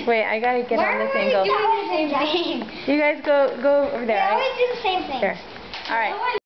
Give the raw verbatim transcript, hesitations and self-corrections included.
Wait, I gotta get Why on this are we angle. doing the same thing? You guys go go over there. We Right? always do the same thing. Here. All right.